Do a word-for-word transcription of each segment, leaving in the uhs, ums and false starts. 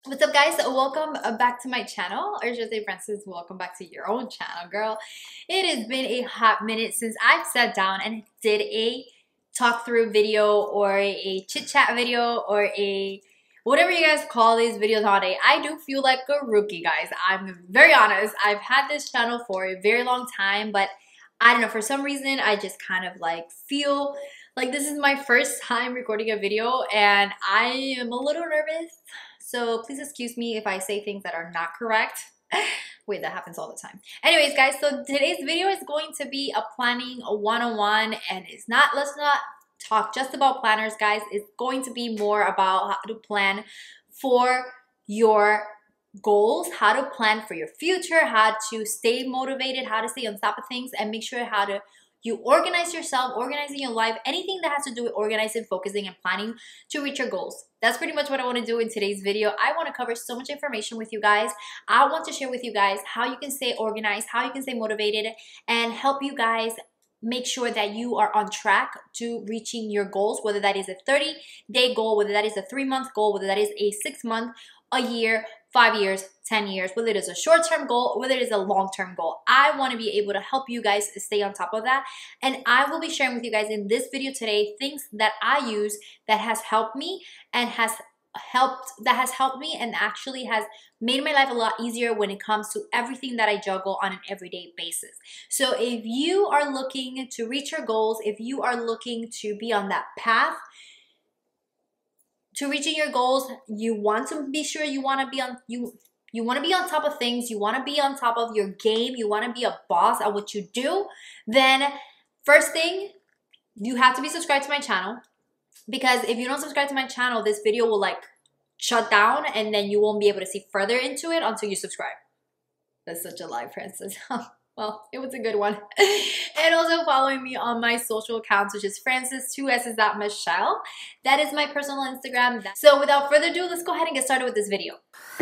What's up, guys? Welcome back to my channel, or should I say, Francis, welcome back to your own channel, girl. It has been a hot minute since I've sat down and did a talk through video or a chit chat video or a whatever you guys call these videos nowadays. I do feel like a rookie, guys. I'm very honest. I've had this channel for a very long time, but I don't know, for some reason I just kind of like feel like this is my first time recording a video and I am a little nervous. So please excuse me if I say things that are not correct. Wait, that happens all the time. Anyways, guys, so today's video is going to be a planning one oh one, and it's not, let's not talk just about planners, guys. It's going to be more about how to plan for your goals, how to plan for your future, how to stay motivated, how to stay on top of things, and make sure how to you organize yourself, organizing your life, anything that has to do with organizing, focusing, and planning to reach your goals. That's pretty much what I want to do in today's video. I want to cover so much information with you guys. I want to share with you guys how you can stay organized, how you can stay motivated, and help you guys make sure that you are on track to reaching your goals, whether that is a thirty day goal, whether that is a three month goal, whether that is a six month, a year, five years, ten years, whether it is a short-term goal or whether it is a long-term goal. I want to be able to help you guys stay on top of that. And I will be sharing with you guys in this video today things that I use that has helped me and has helped that has helped me and actually has made my life a lot easier when it comes to everything that I juggle on an everyday basis. So if you are looking to reach your goals, if you are looking to be on that path to reaching your goals, you want to be sure you want to be on you you want to be on top of things, you want to be on top of your game, you want to be a boss at what you do, then first thing, you have to be subscribed to my channel, because if you don't subscribe to my channel, this video will like shut down and then you won't be able to see further into it until you subscribe. That's such a lie, Princess. Well, it was a good one. And also following me on my social accounts, which is Francis, two S's dot Michelle. That is my personal Instagram. So without further ado, let's go ahead and get started with this video.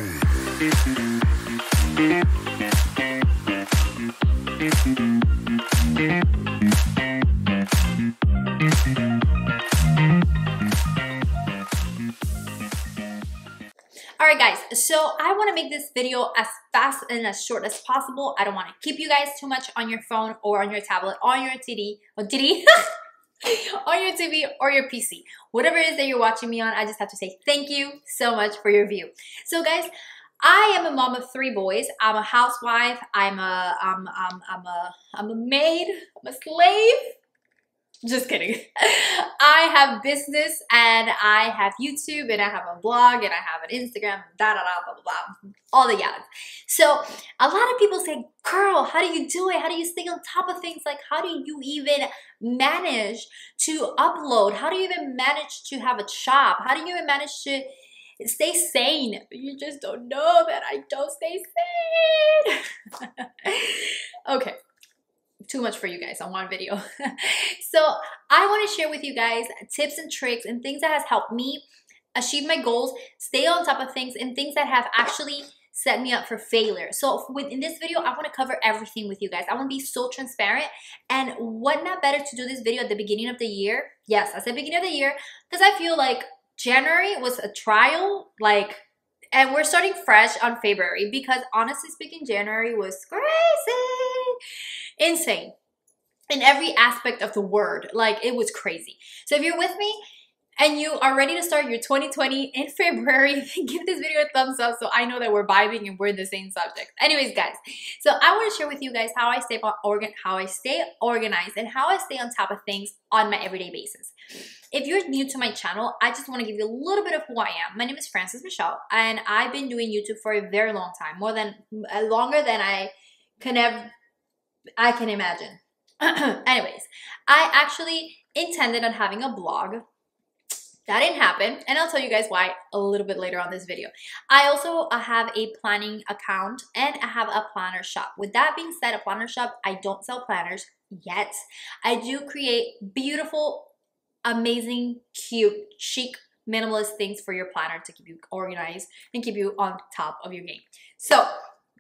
Alright guys, so I want to make this video as fast and as short as possible. I don't want to keep you guys too much on your phone or on your tablet, on your T V, on T V, on your T V or your P C. Whatever it is that you're watching me on, I just have to say thank you so much for your view. So guys, I am a mom of three boys. I'm a housewife. I'm a, I'm, I'm, I'm a, I'm a maid. I'm a slave. Just kidding. I have business and I have YouTube and I have a blog and I have an Instagram, da da da, blah, blah, blah, all the yads. So a lot of people say, girl, how do you do it? How do you stay on top of things? Like, how do you even manage to upload? How do you even manage to have a shop? How do you even manage to stay sane? You just don't know that I don't stay sane. Okay. Too much for you guys on one video. So I want to share with you guys tips and tricks and things that has helped me achieve my goals, stay on top of things, and things that have actually set me up for failure. So within this video, I want to cover everything with you guys. I want to be so transparent, and what not better to do this video at the beginning of the year? Yes, at the beginning of the year, because I feel like January was a trial, like, and we're starting fresh on February, because honestly speaking, January was crazy. Insane in every aspect of the word. Like, it was crazy. So if you're with me and you are ready to start your twenty twenty in February, give this video a thumbs up so I know that we're vibing and we're in the same subject. Anyways, guys, so I want to share with you guys how I stay organ how I stay organized and how I stay on top of things on my everyday basis. If you're new to my channel, I just want to give you a little bit of who I am. My name is Francis Michelle, and I've been doing YouTube for a very long time, more than uh, longer than I can ever I can imagine. Anyways, I actually intended on having a blog. That didn't happen, and I'll tell you guys why a little bit later on this video. I also uh, have a planning account and I have a planner shop. With that being said, a planner shop, I don't sell planners yet. I do create beautiful, amazing, cute, chic, minimalist things for your planner to keep you organized and keep you on top of your game. So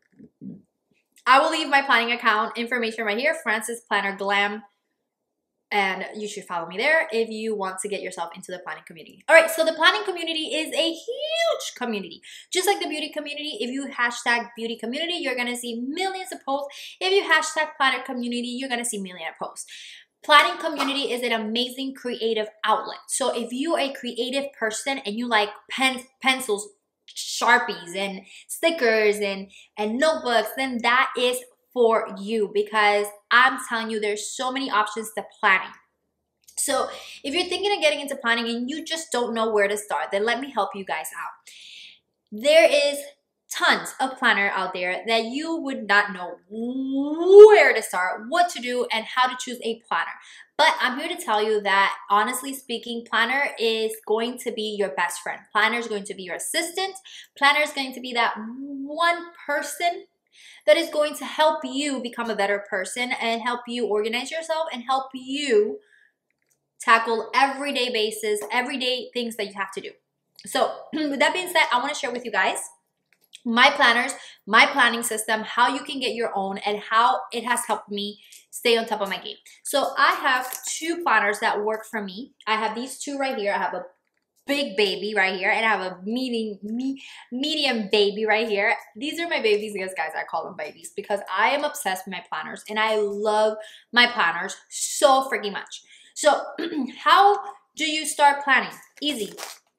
I will leave my planning account information right here, Francis Planner Glam And you should follow me there if you want to get yourself into the planning community. All right, so the planning community is a huge community. Just like the beauty community, if you hashtag beauty community, you're gonna see millions of posts. If you hashtag planner community, you're gonna see millions of posts. Planning community is an amazing creative outlet. So if you are a creative person and you like pen, pencils, Sharpies and stickers and, and notebooks, then that is for you, because I'm telling you, there's so many options to planning. So if you're thinking of getting into planning and you just don't know where to start, then let me help you guys out. There is tons of planner out there that you would not know where to start, what to do, and how to choose a planner. But I'm here to tell you that, honestly speaking, planner is going to be your best friend. Planner is going to be your assistant. Planner is going to be that one person that is going to help you become a better person and help you organize yourself and help you tackle everyday basis, everyday things that you have to do. So with that being said, I want to share with you guys my planners, my planning system, how you can get your own, and how it has helped me stay on top of my game. So I have two planners that work for me. I have these two right here. I have a big baby right here, and I have a medium, me, medium baby right here. These are my babies. Yes, guys, I call them babies because I am obsessed with my planners, and I love my planners so freaking much. So how do you start planning? Easy.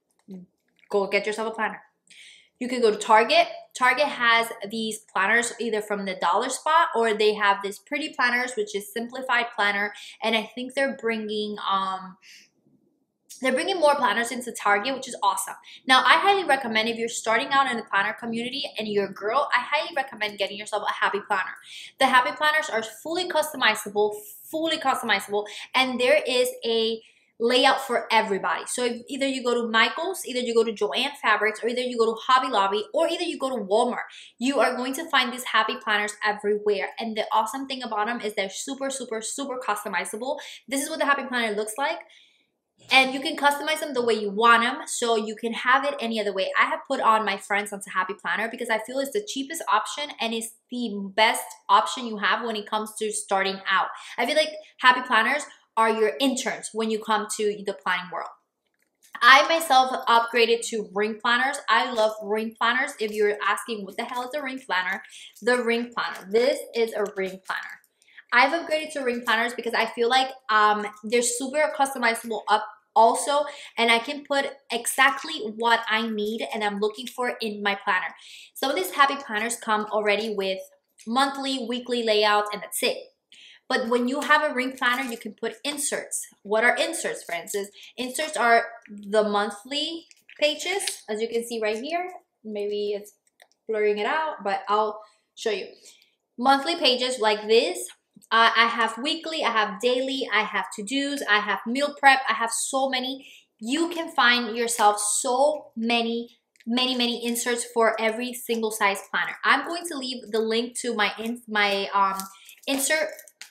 Go get yourself a planner. You can go to Target. Target has these planners either from the dollar spot, or they have this pretty planners, which is simplified planner. And I think they're bringing um, they're bringing more planners into Target, which is awesome. Now, I highly recommend, if you're starting out in the planner community and you're a girl, I highly recommend getting yourself a happy planner. The happy planners are fully customizable, fully customizable, and there is a layout for everybody. So if either you go to Michael's, either you go to Joann Fabrics, or either you go to Hobby Lobby, or either you go to Walmart, you are going to find these happy planners everywhere. And the awesome thing about them is they're super, super, super customizable. This is what the happy planner looks like. And you can customize them the way you want them, so you can have it any other way. I have put on my friends onto Happy Planner because I feel it's the cheapest option and it's the best option you have when it comes to starting out. I feel like Happy Planners are your interns when you come to the planning world. I myself upgraded to ring planners. I love ring planners. If you're asking what the hell is a ring planner, the ring planner. This is a ring planner. I've upgraded to ring planners because I feel like um, they're super customizable up also, and I can put exactly what I need and I'm looking for in my planner. Some of these happy planners come already with monthly, weekly layouts, and that's it. But when you have a ring planner, you can put inserts. What are inserts, Francis? Inserts are the monthly pages, as you can see right here. Maybe it's blurring it out, but I'll show you. Monthly pages like this. Uh, I have weekly, I have daily, I have to-dos, I have meal prep, I have so many. You can find yourself so many, many, many inserts for every single size planner. I'm going to leave the link to my, in, my um, insert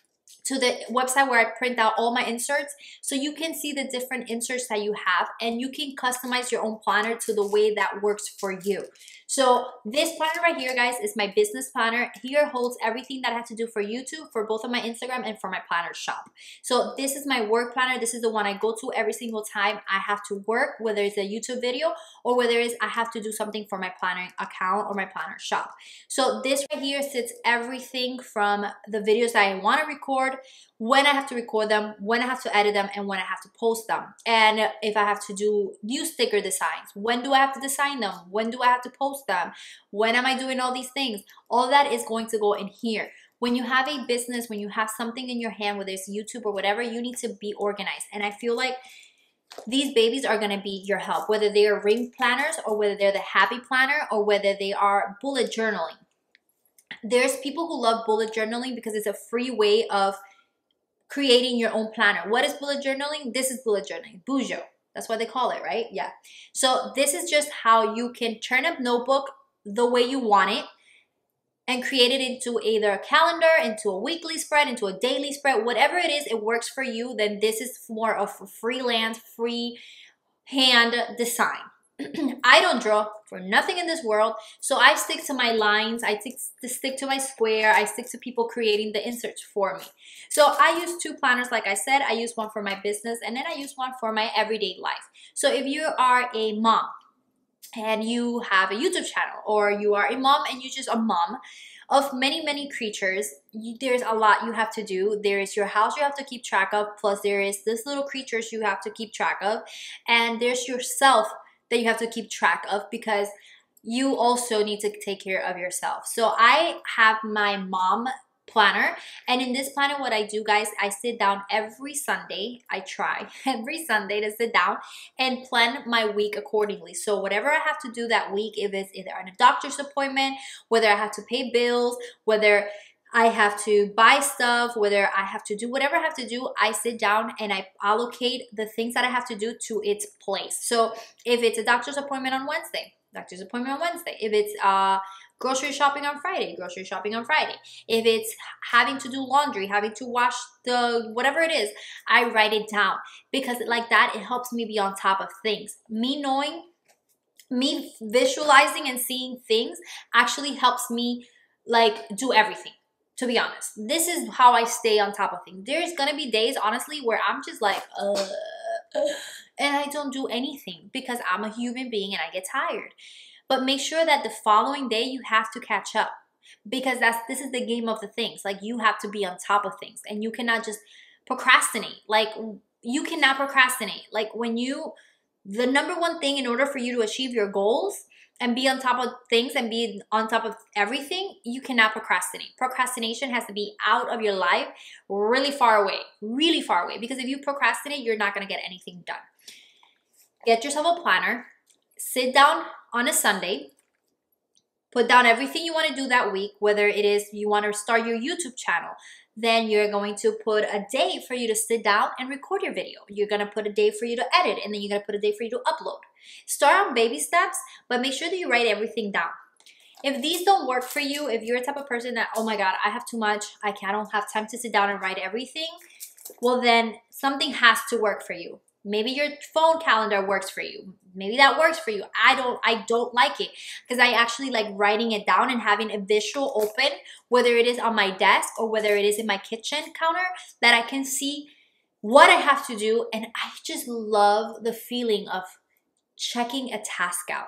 to the website where I print out all my inserts, so you can see the different inserts that you have and you can customize your own planner to the way that works for you. So this planner right here, guys, is my business planner. Here holds everything that I have to do for YouTube, for both of my Instagram and for my planner shop. So this is my work planner. This is the one I go to every single time I have to work, whether it's a YouTube video or whether it's I have to do something for my planner account or my planner shop. So this right here sits everything from the videos that I want to record, when I have to record them, when I have to edit them, and when I have to post them. And if I have to do new sticker designs, when do I have to design them? When do I have to post them? When am I doing all these things? All that is going to go in here. When you have a business, when you have something in your hand, whether it's YouTube or whatever, you need to be organized. And I feel like these babies are going to be your help, whether they are ring planners or whether they're the happy planner or whether they are bullet journaling. There's people who love bullet journaling because it's a free way of creating your own planner. What is bullet journaling? This is bullet journaling. Bujo. That's what they call it, right? Yeah. So this is just how you can turn a notebook the way you want it and create it into either a calendar, into a weekly spread, into a daily spread, whatever it is, it works for you. Then this is more of a freelance, free hand design. I don't draw for nothing in this world, so I stick to my lines, I stick to stick to my square, I stick to people creating the inserts for me. So I use two planners, like I said. I use one for my business, and then I use one for my everyday life. So if you are a mom and you have a YouTube channel, or you are a mom and you're just a mom of many, many creatures, you, there's a lot you have to do. There is your house you have to keep track of, plus there is this little creatures you have to keep track of, and there's yourself that you have to keep track of, because you also need to take care of yourself. So I have my mom planner, and in this planner, what I do, guys, I sit down every Sunday. I try every Sunday to sit down and plan my week accordingly. So whatever I have to do that week, if it's either on a doctor's appointment, whether I have to pay bills, whether I have to buy stuff, whether I have to do whatever I have to do, I sit down and I allocate the things that I have to do to its place. So if it's a doctor's appointment on Wednesday, doctor's appointment on Wednesday. If it's uh, grocery shopping on Friday, grocery shopping on Friday. If it's having to do laundry, having to wash the whatever it is, I write it down, because like that, it helps me be on top of things. Me knowing, me visualizing and seeing things actually helps me like do everything. To be honest, this is how I stay on top of things. There's gonna be days, honestly, where I'm just like, uh, and I don't do anything, because I'm a human being and I get tired. But make sure that the following day you have to catch up, because that's this is the game of the things. Like, you have to be on top of things, and you cannot just procrastinate. Like, you cannot procrastinate. Like, when you, the number one thing in order for you to achieve your goals and be on top of things and be on top of everything, you cannot procrastinate. Procrastination has to be out of your life, really far away, really far away. Because if you procrastinate, you're not gonna get anything done. Get yourself a planner, sit down on a Sunday, put down everything you wanna do that week, whether it is you wanna start your YouTube channel, then you're going to put a day for you to sit down and record your video. You're gonna put a day for you to edit, and then you're gonna put a day for you to upload. Start on baby steps, but make sure that you write everything down. If these don't work for you, if you're a type of person that, oh my God, I have too much, I can't, I don't have time to sit down and write everything, well then something has to work for you. Maybe your phone calendar works for you. Maybe that works for you. I don't I don't like it, because I actually like writing it down and having a visual open, whether it is on my desk or whether it is in my kitchen counter, that I can see what I have to do. And I just love the feeling of checking a task out.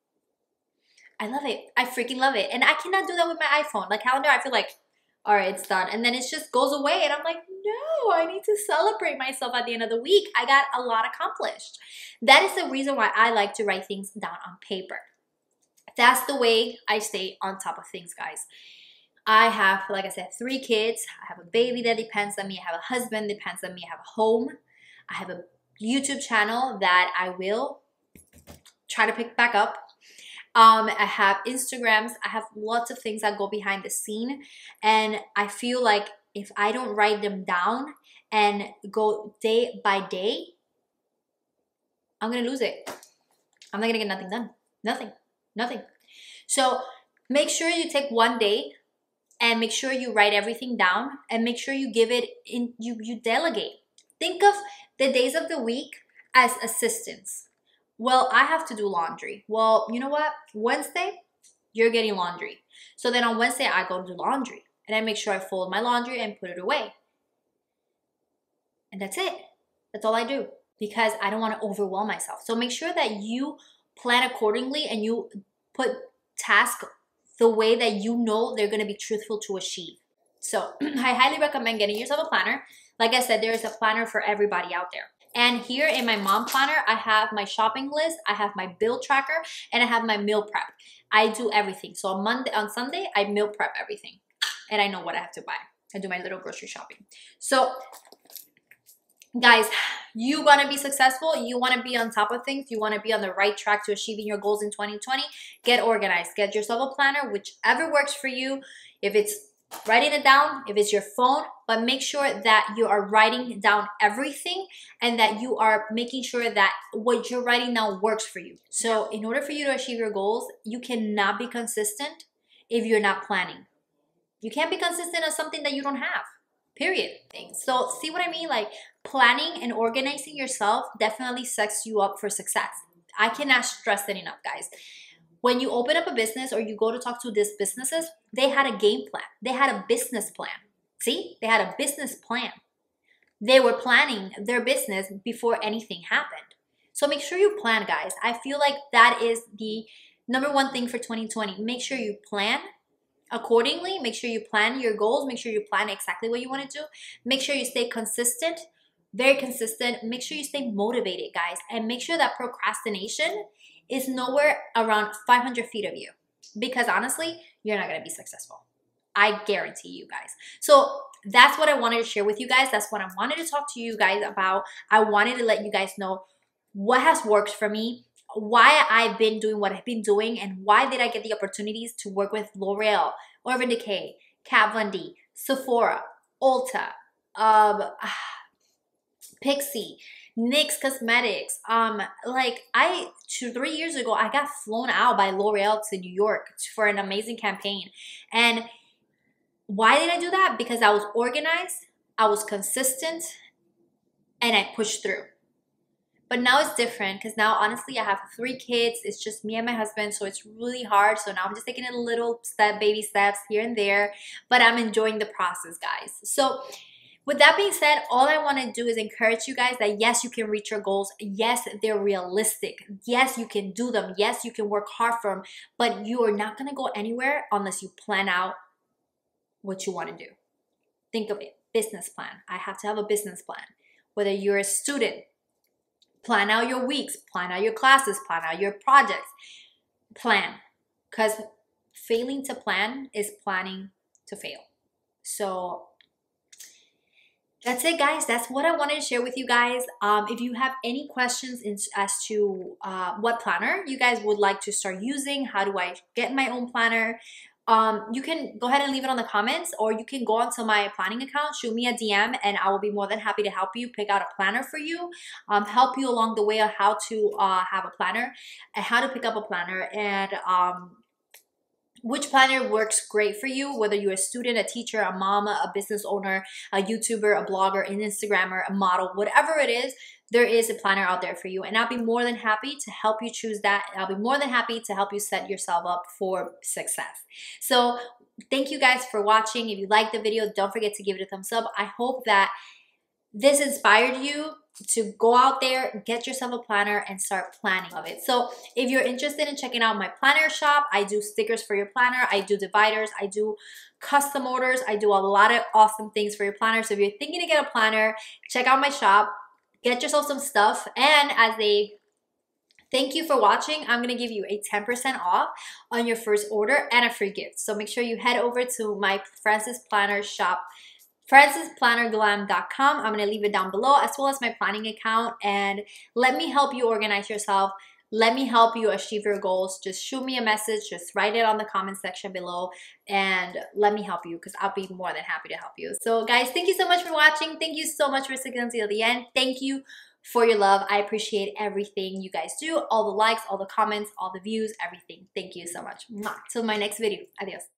I love it. I freaking love it. And I cannot do that with my iPhone. Like calendar, I feel like, all right, it's done. And then it just goes away. And I'm like, no, I need to celebrate myself at the end of the week. I got a lot accomplished. That is the reason why I like to write things down on paper. That's the way I stay on top of things, guys. I have, like I said, three kids. I have a baby that depends on me. I have a husband that depends on me. I have a home. I have a YouTube channel that I will try to pick back up. Um, I have Instagrams. I have lots of things that go behind the scene. And I feel like if I don't write them down and go day by day, I'm going to lose it. I'm not going to get nothing done. Nothing. Nothing. So make sure you take one day and make sure you write everything down, and make sure you give it in, you, you delegate. Think of the days of the week as assistants. Well, I have to do laundry. Well, you know what? Wednesday, you're getting laundry. So then on Wednesday, I go do laundry. And I make sure I fold my laundry and put it away. And that's it. That's all I do. Because I don't want to overwhelm myself. So make sure that you plan accordingly and you put tasks the way that you know they're going to be truthful to achieve. So I highly recommend getting yourself a planner. Like I said, there is a planner for everybody out there. And here in my mom planner, I have my shopping list, I have my bill tracker, and I have my meal prep. I do everything. So on Monday, on Sunday, I meal prep everything. And I know what I have to buy. I do my little grocery shopping. So guys, you want to be successful, you want to be on top of things, you want to be on the right track to achieving your goals in twenty twenty, get organized. Get yourself a planner, whichever works for you. If it's writing it down, if it's your phone, but make sure that you are writing down everything and that you are making sure that what you're writing down works for you. So in order for you to achieve your goals, you cannot be consistent if you're not planning. You can't be consistent on something that you don't have, period. So see what I mean? Like planning and organizing yourself definitely sets you up for success. I cannot stress it enough, guys. When you open up a business or you go to talk to these businesses, they had a game plan. They had a business plan. See, they had a business plan. They were planning their business before anything happened. So make sure you plan, guys. I feel like that is the number one thing for twenty twenty. Make sure you plan accordingly. Make sure you plan your goals. Make sure you plan exactly what you want to do. Make sure you stay consistent, very consistent. Make sure you stay motivated, guys. And make sure that procrastination is nowhere around five hundred feet of you. Because honestly, you're not going to be successful. I guarantee you guys. So that's what I wanted to share with you guys. That's what I wanted to talk to you guys about. I wanted to let you guys know what has worked for me, why I've been doing what I've been doing, and why did I get the opportunities to work with L'Oreal, Urban Decay, Kat Von D, Sephora, Ulta, um, Pixie, NYX Cosmetics. Um, like I, two, three years ago, I got flown out by L'Oreal to New York for an amazing campaign. And why did I do that? Because I was organized, I was consistent, and I pushed through. But now it's different because now, honestly, I have three kids. It's just me and my husband, so it's really hard. So now I'm just taking a little step, baby steps here and there, but I'm enjoying the process, guys. So with that being said, all I want to do is encourage you guys that yes, you can reach your goals. Yes, they're realistic. Yes, you can do them. Yes, you can work hard for them, but you are not going to go anywhere unless you plan out what you want to do. Think of it, business plan. I have to have a business plan. Whether you're a student, plan out your weeks, plan out your classes, plan out your projects. Plan. Because failing to plan is planning to fail. So that's it, guys. That's what I wanted to share with you guys. Um, if you have any questions in, as to uh, what planner you guys would like to start using, how do I get my own planner, Um, you can go ahead and leave it on the comments, or you can go onto my planning account, shoot me a D M, and I will be more than happy to help you pick out a planner for you, um, help you along the way on how to uh, have a planner and how to pick up a planner, and um, which planner works great for you, whether you're a student, a teacher, a mom, a business owner, a YouTuber, a blogger, an Instagrammer, a model, whatever it is. There is a planner out there for you, and I'll be more than happy to help you choose that. I'll be more than happy to help you set yourself up for success. So thank you guys for watching. If you liked the video, don't forget to give it a thumbs up. I hope that this inspired you to go out there, get yourself a planner, and start planning of it. So if you're interested in checking out my planner shop, I do stickers for your planner, I do dividers, I do custom orders, I do a lot of awesome things for your planner. So if you're thinking to get a planner, check out my shop. Get yourself some stuff, and as a thank you for watching, I'm going to give you a ten percent off on your first order and a free gift. So make sure you head over to my Frances Planner shop, frances planner glam dot com. I'm going to leave it down below, as well as my planning account, and let me help you organize yourself. Let me help you achieve your goals. Just shoot me a message. Just write it on the comment section below and let me help you, because I'll be more than happy to help you. So guys, thank you so much for watching. Thank you so much for sticking until the end. Thank you for your love. I appreciate everything you guys do. All the likes, all the comments, all the views, everything. Thank you so much. Mwah. Till my next video. Adios.